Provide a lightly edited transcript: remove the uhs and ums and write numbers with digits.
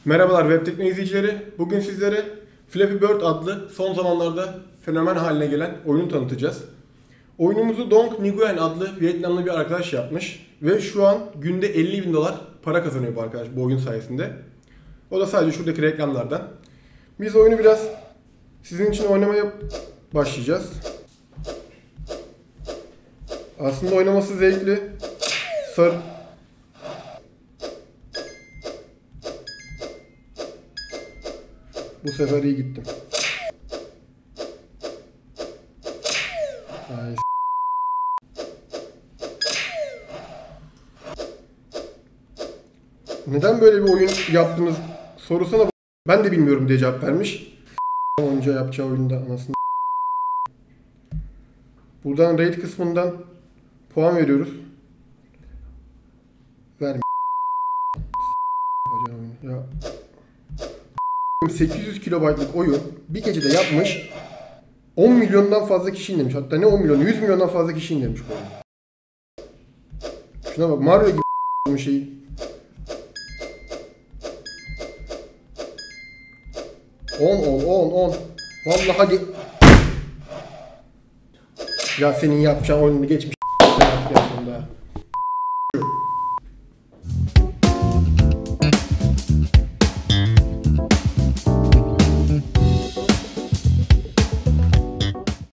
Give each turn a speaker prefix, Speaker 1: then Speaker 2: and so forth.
Speaker 1: Merhabalar Web Tekno izleyicileri. Bugün sizlere Flappy Bird adlı son zamanlarda fenomen haline gelen oyunu tanıtacağız. Oyunumuzu Dong Nguyen adlı Vietnamlı bir arkadaş yapmış ve şu an günde 50 bin dolar para kazanıyor bu arkadaş bu oyun sayesinde. O da sadece şuradaki reklamlardan. Biz oyunu biraz sizin için oynamaya başlayacağız. Aslında oynaması zevkli. Bu sefer iyi gittim. Ay, neden böyle bir oyun yaptınız sorusuna ben de bilmiyorum diye cevap vermiş. Oyuncu yapacağı oyunda anasını. Buradan rate kısmından puan veriyoruz. Vermiyor. Ya 800 kilobaytlık oyun bir gecede yapmış. 10 milyondan fazla kişi indirmiş. Hatta ne 10 milyon, 100 milyondan fazla kişi indirmiş bu oyunu. Şuna bak, Mario gibi bir şey. On. Vallahi ya senin yapacağın oyunu geçmiş.